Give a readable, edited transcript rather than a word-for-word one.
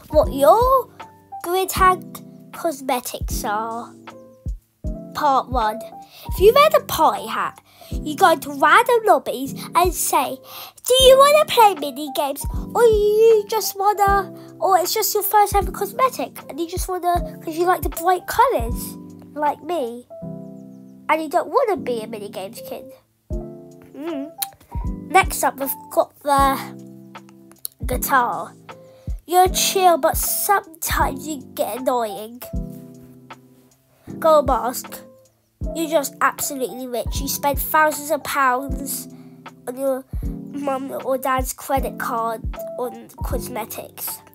what your Gridhand cosmetics are. Part 1. If you wear the party hat, you go into random lobbies and say, do you want to play mini games, or it's just your first ever cosmetic and you just want to, because you like the bright colours, like me, and you don't want to be a mini games kid. Next up, we've got the guitar. You're chill, but sometimes you get annoying. Gold mask. You're just absolutely rich. You spend thousands of pounds on your mum or dad's credit card on cosmetics.